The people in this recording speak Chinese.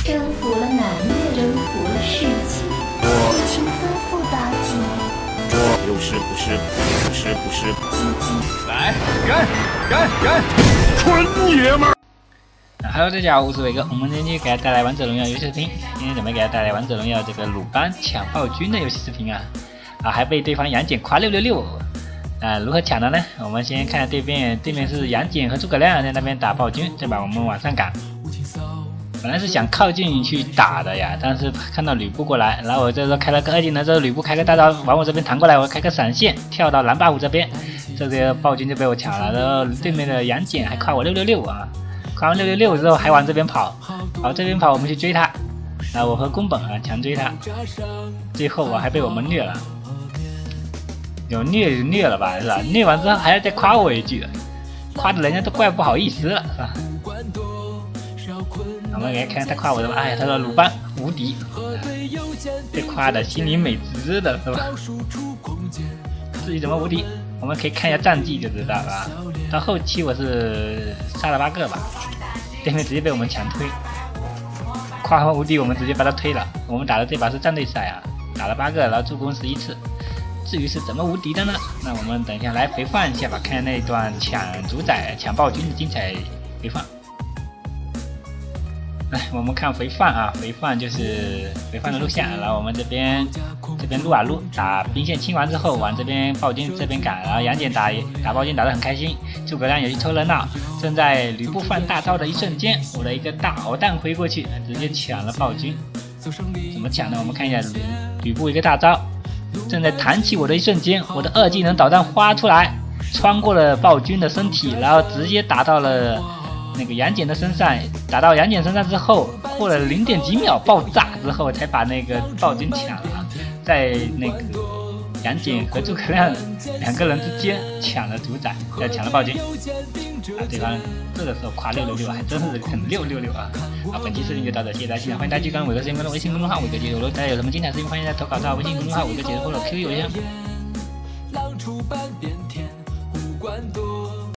征服了南越，征服了世界。请吩咐大姐。 不是， 来，干！ 纯爷们儿 ！Hello， 大家好，我是伟哥，我们今天给大家带来《王者荣耀》游戏视频。今天准备给大家带来《王者荣耀》这个鲁班抢暴君的游戏视频啊！还被对方杨戬夸666。如何抢的呢？我们先看对面是杨戬和诸葛亮在那边打暴君，这把我们往上赶。本来是想靠近去打的呀，但是看到吕布过来，然后我这时候开了个2技能之后，吕布开个大招往我这边弹过来，我开个闪现跳到蓝buff这边，这个暴君就被我抢了。然后对面的杨戬还夸我666啊，夸完666之后还往这边跑，往这边跑我们去追他，我和宫本强追他，最后还被我们虐了，有虐了吧，是吧？虐完之后还要再夸我一句的，夸的人家都怪不好意思了，是吧？我们来看他夸我的吧，哎呀，他说鲁班无敌，被夸的心里美滋的是吧？至于怎么无敌，我们可以看一下战绩就知道了。到后期我是杀了8个吧，对面直接被我们强推，夸完无敌我们直接把他推了。我们打的这把是战队赛啊，打了8个，然后助攻11次。至于是怎么无敌的呢？那我们等一下来回放一下吧，看那段抢主宰、抢暴君的精彩回放。来，我们看回放啊，回放就是回放的录像，然后我们这边撸啊撸，打兵线清完之后，往这边暴君这边赶，然后杨戬打暴君打得很开心，诸葛亮也去凑热闹。正在吕布放大招的一瞬间，我的一个大导弹挥过去，直接抢了暴君。怎么抢呢？我们看一下吕布一个大招，正在弹起我的一瞬间，我的2技能导弹花出来，穿过了暴君的身体，然后直接打到了那个杨戬的身上，打到杨戬身上之后，过了0点几秒爆炸之后，才把那个暴君抢了，在那个杨戬和诸葛亮2个人之间抢了主宰，抢了暴君。对方这个时候夸666，还真是很666啊！本期视频就到这，谢谢大家，欢迎大家去关注伟哥视频官的微信公众号伟哥解说，大家有什么精彩视频，欢迎在投稿到微信公众号伟哥解说或者 QQ 邮箱。